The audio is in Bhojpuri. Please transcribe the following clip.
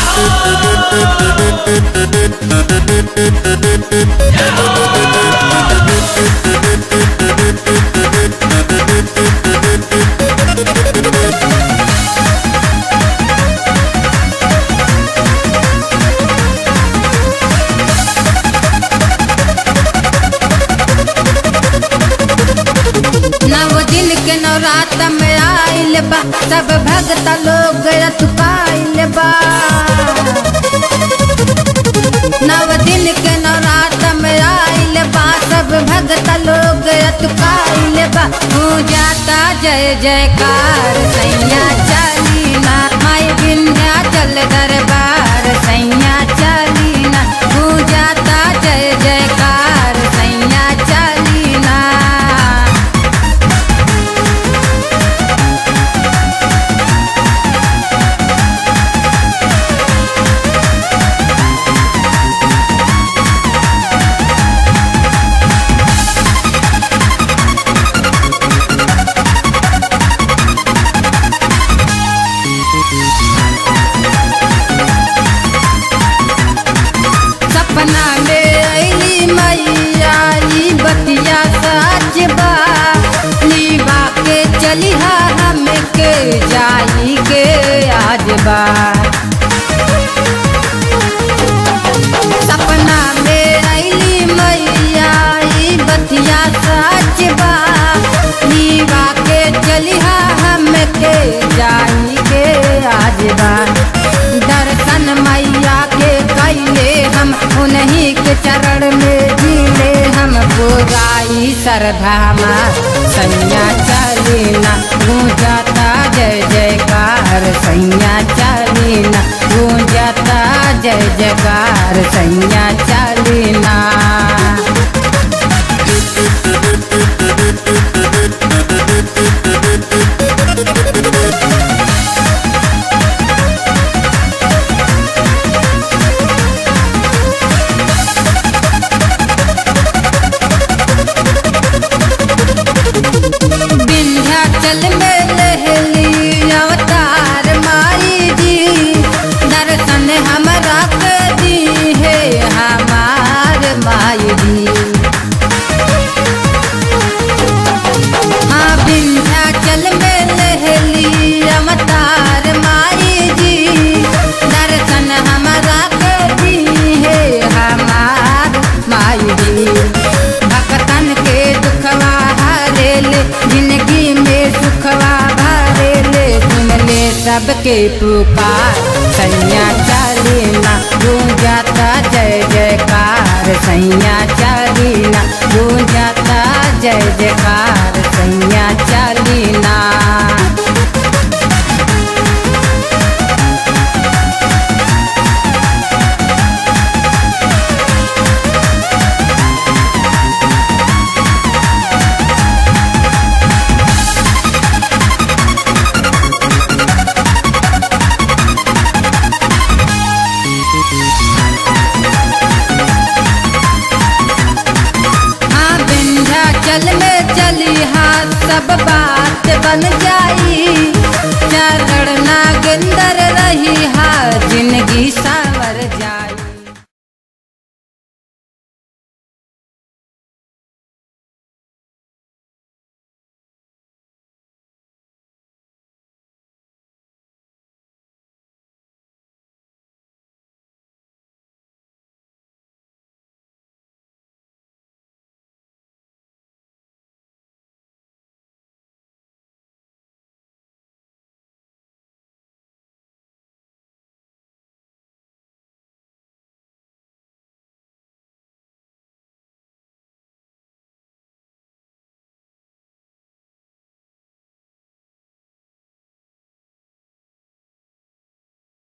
नवरात में आइल बा सब भगत लोग अतुकाइल बा। नव दिन के नवरात में आइल बा सब भगत लोग अतुकाइल बा। हो जाता जय जयकार सैया चलीना माई विंध्याचल दरबार सैया चलीना। हो जाता जय जयकार सैया चलीना। सपना में अली मैया ई बतिया सच बा। लीबा के चलिहा हम के जाई के आज बा। सपना में अली मैया ई बतिया सच बा। लीबा के चलिहा हम के जाई के आज बा। दर्शन मैया के कैले हम उन्हीं के चरण में जीले हम पुराई सरधामा सैया चलीना। गूंजाता जय जयकार सैया चलीना। गूंजाता जय जयकार सैया चलीना। विंध्याचल में लहली अवतार माई जी। दर्शन हमरा के दी है हमार माई जी। हाँ विंध्याचल में लहली अवतार माई जी। दर्शन हमरा के दी है हमार माई जी। भक्तन के दुखवा हरेले जिंदगी में सुखवा भरेले। सुन ले सबके पुकार सैया चलीना। गूंजाता जय जयकार सैया चलीना। गूंजाता जय जयकार सैया चलीना। विंध्याचल में चलिहा सब बात बन जाई। चरण नागेंद्र रही हा जिन